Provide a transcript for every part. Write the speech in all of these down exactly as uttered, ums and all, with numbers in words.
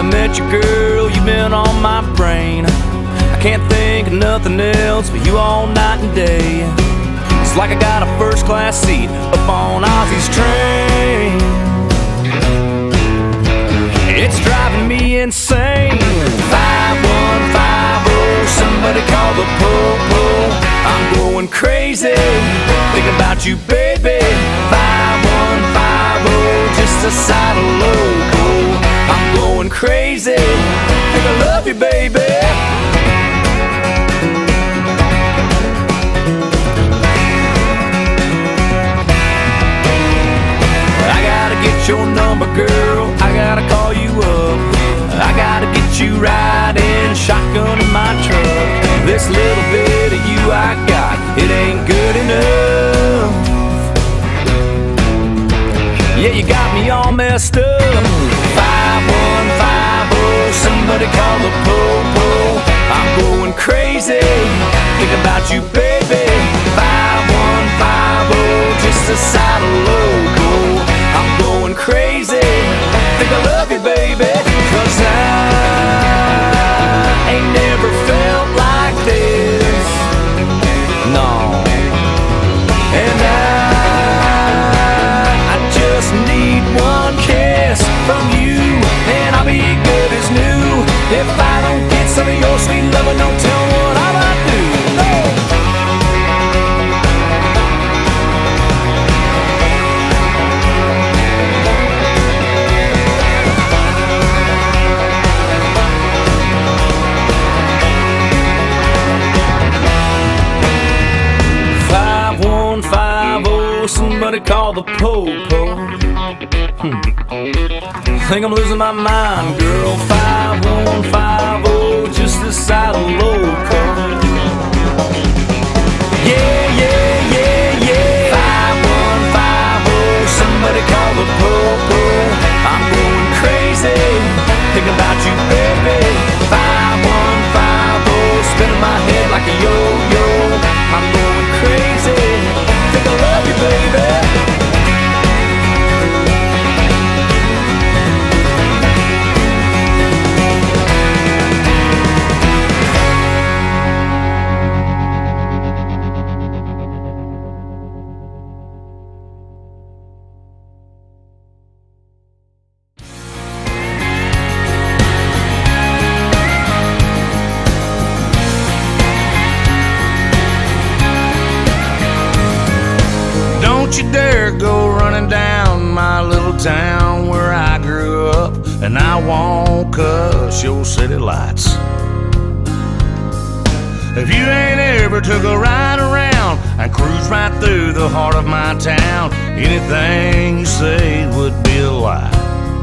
I met you, girl, you've been on my brain. I can't think of nothing else but you all night and day. It's like I got a first-class seat up on Ozzy's train. It's driving me insane. Five one five oh, somebody call the po-po. I'm going crazy, thinking about you, baby. Five one five oh, just a side of loco. I'm going crazy, think I love you, baby. I gotta get your number, girl, I gotta call you up. I gotta get you riding shotgun in my truck. This little bit of you I got, it ain't good enough. Yeah, you got me all messed up. Five one five oh, somebody call the po-po. I'm going crazy, think about you, baby. Five one five oh, just a side of loco. I'm going crazy, think I love you, baby. Cause I ain't never felt like this, no. And I, I just need one kiss from you, and I'll be good as new. If I don't get some of your sweet loving, don't tell me what I might do. No. Somebody call the po-po. hmm. Think I'm losing my mind, girl. Five one five oh, just this side of loco. Yeah, yeah, yeah, yeah. Five one five oh, somebody call the po-po. I'm going crazy, thinking about you, baby. Five one five oh, spinning my head like a yo-yo. I'm going crazy, think I love you, baby. Don't you dare go running down my little town where I grew up, and I won't cuss your city lights. If you ain't ever took a ride around and cruise right through the heart of my town, anything you say would be a lie.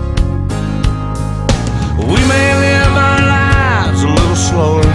We may live our lives a little slower,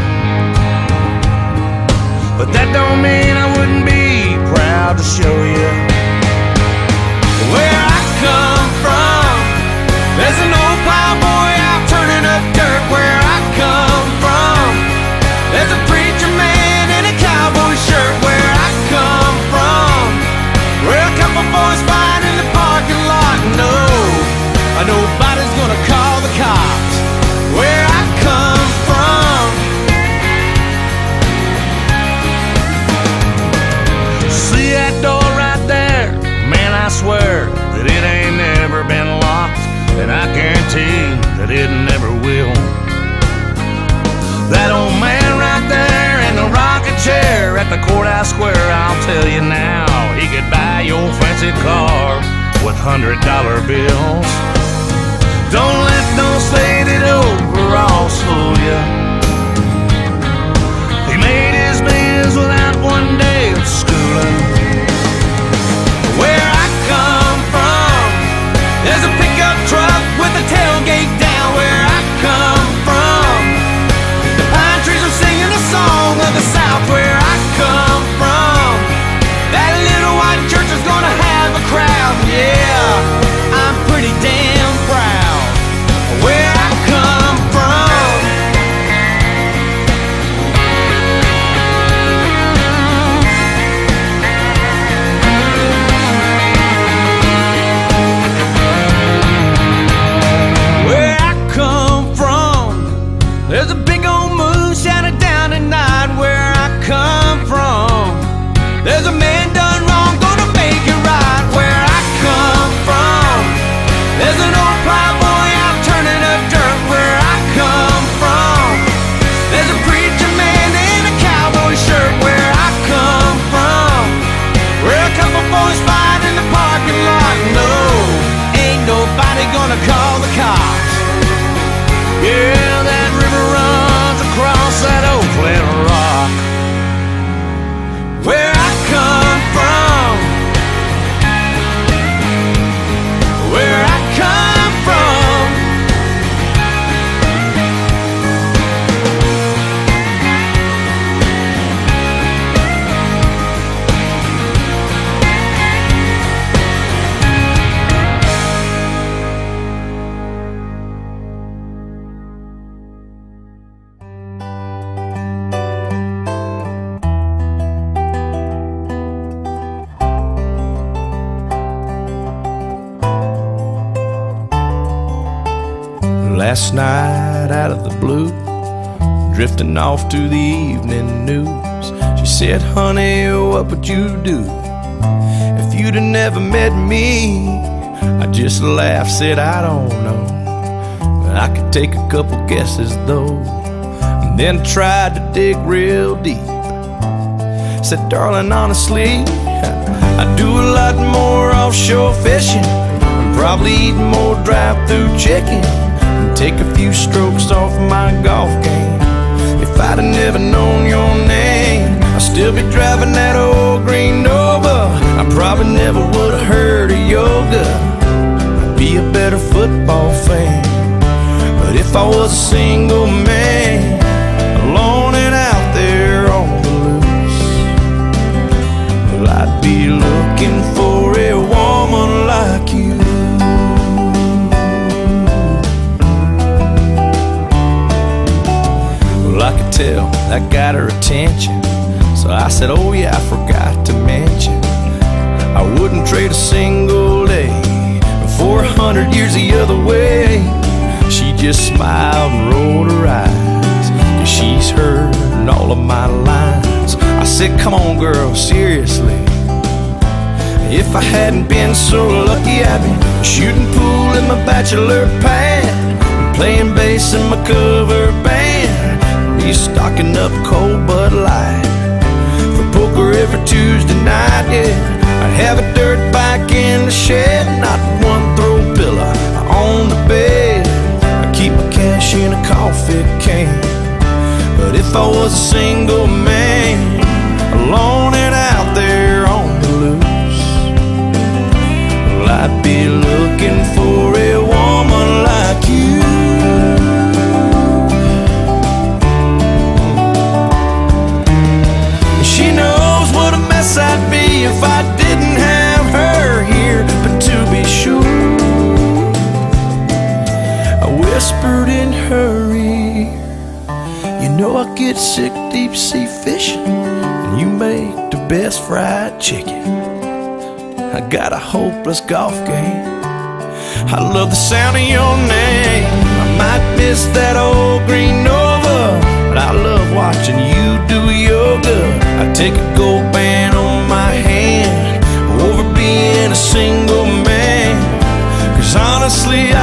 but that don't mean I wouldn't be proud to show you where I come from. There's an old plowboy out turning up dirt where I come from. There's a preacher man in a cowboy shirt where I come from. Where a couple boys fight in the parking lot. No, nobody's gonna call the cops where I come from. See that door right there? Man, I swear that it ain't never been locked, and I guarantee that it never will. That old man right there in the rocking chair at the courthouse square, I'll tell you now, he could buy your fancy car with hundred dollar bills. Don't let those faded overalls fool you. He made his bills without one day of schooling. Where I come from, there's a pickup truck with a tailgate down where I come from. The pine trees are singing a song of the South where I come from. That little white church is gonna have a crowd, yeah, I'm pretty damn proud where I come from. last night out of the blue, drifting off to the evening news. She said, honey, what would you do if you'd have never met me? I just laughed, said, I don't know, but I could take a couple guesses though. And then tried to dig real deep. Said, darling, honestly, I do a lot more offshore fishing, and probably eat more drive-through chicken, and take a few strokes off my golf game. If I'd have never known your name, I'd still be driving that old green Nova. I probably never would have heard of yoga. I'd be a better football fan. But if I was a single man, alone and out there on the loose, well, I'd be looking for a woman like you. Well, I could tell that got her attention, so I said, oh yeah, I forgot to mention, I wouldn't trade a single day for a hundred years the other way. She just smiled and rolled her eyes, 'cause she's heard all of my lines. I said, come on girl, seriously, if I hadn't been so lucky, I'd be shooting pool in my bachelor pad, and playing bass in my cover band, be stocking up cold Bud Light for poker every Tuesday night, yeah. I'd have a dirt bike in the shed, not one throw pillow on the bed. I'd keep my cash in a coffee can. But if I was a single man, alone and out there on the loose, well, I'd be looking for a woman like you. She knows what a mess I'd be if I didn't have her here. But to be sure, I whispered in her ear, you know I get sick deep sea fishing, and you make the best fried chicken. I got a hopeless golf game, I love the sound of your name. I might miss that old green Nova, but I love watching you do yoga. I take a gold band on my hand over being a single man, 'cause honestly